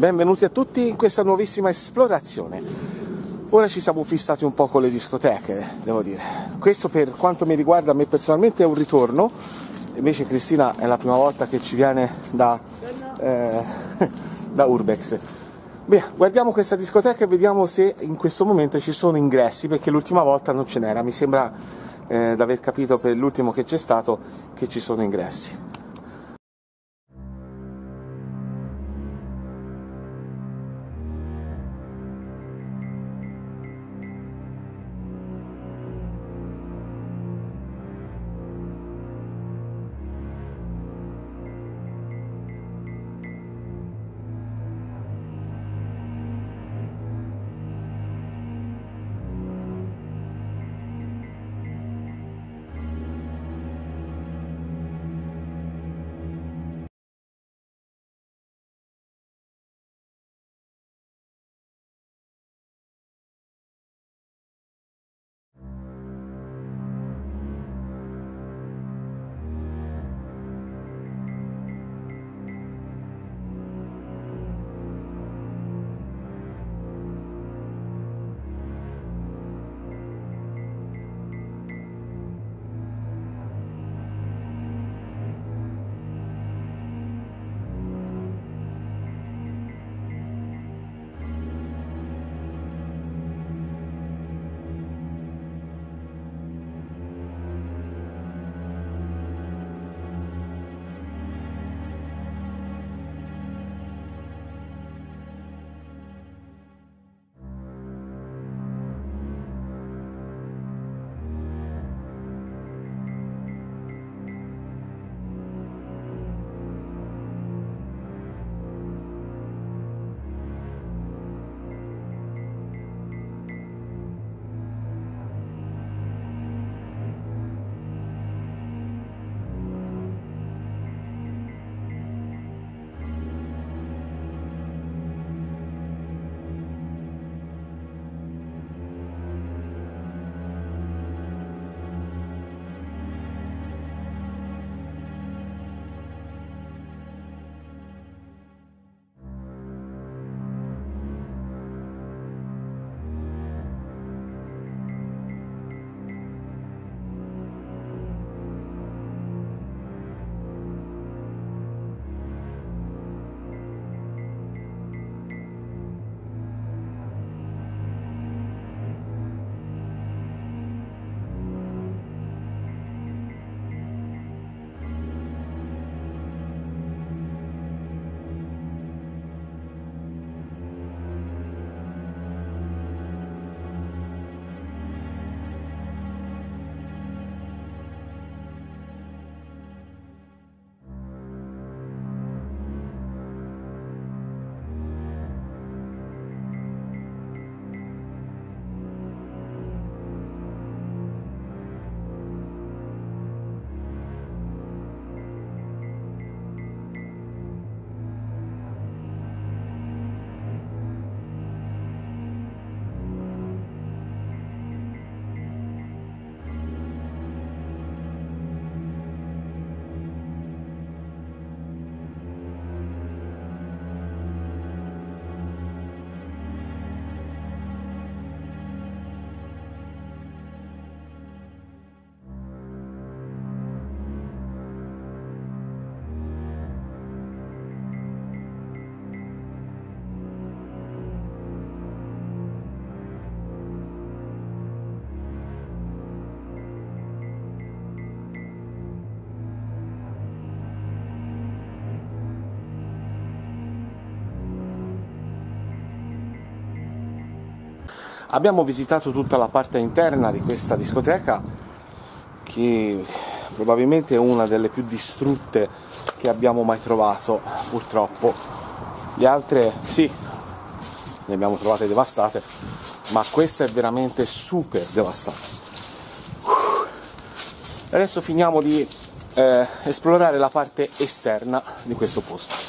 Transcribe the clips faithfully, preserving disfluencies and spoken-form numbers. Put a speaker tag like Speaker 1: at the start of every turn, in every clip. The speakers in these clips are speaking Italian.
Speaker 1: benvenuti a tutti in questa nuovissima esplorazione. Ora ci siamo fissati un po' con le discoteche, devo dire. Questo per quanto mi riguarda, a me personalmente è un ritorno, invece Cristina è la prima volta che ci viene da, eh, da Urbex. Beh, guardiamo questa discoteca e vediamo se in questo momento ci sono ingressi, perché l'ultima volta non ce n'era, mi sembra eh, di aver capito per l'ultimo che c'è stato che ci sono ingressi. Abbiamo visitato tutta la parte interna di questa discoteca, che probabilmente è una delle più distrutte che abbiamo mai trovato, purtroppo. Le altre sì, le abbiamo trovate devastate, ma questa è veramente super devastata. Adesso finiamo di eh, esplorare la parte esterna di questo posto.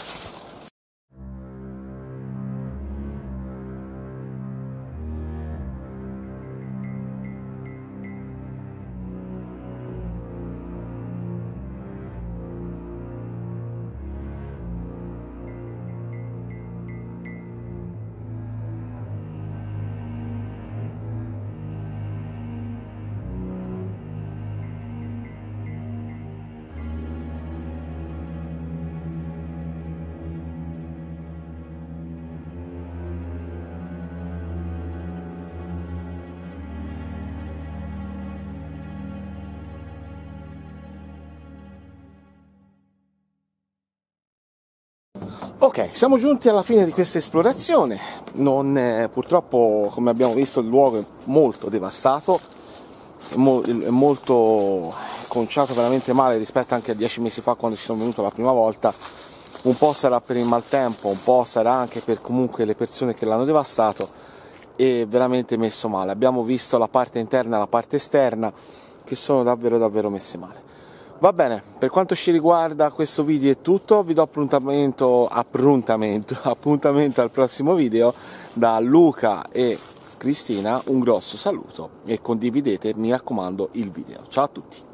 Speaker 1: Ok, siamo giunti alla fine di questa esplorazione. Non, eh, purtroppo, come abbiamo visto, il luogo è molto devastato, è, mo è molto conciato veramente male rispetto anche a dieci mesi fa, quando ci sono venuto la prima volta. Un po' sarà per il maltempo, un po' sarà anche per comunque le persone che l'hanno devastato, e veramente messo male. Abbiamo visto la parte interna e la parte esterna, che sono davvero davvero messe male. Va bene, per quanto ci riguarda questo video è tutto, vi do appuntamento, appuntamento, appuntamento al prossimo video. Da Luca e Cristina un grosso saluto e condividete, mi raccomando, il video. Ciao a tutti!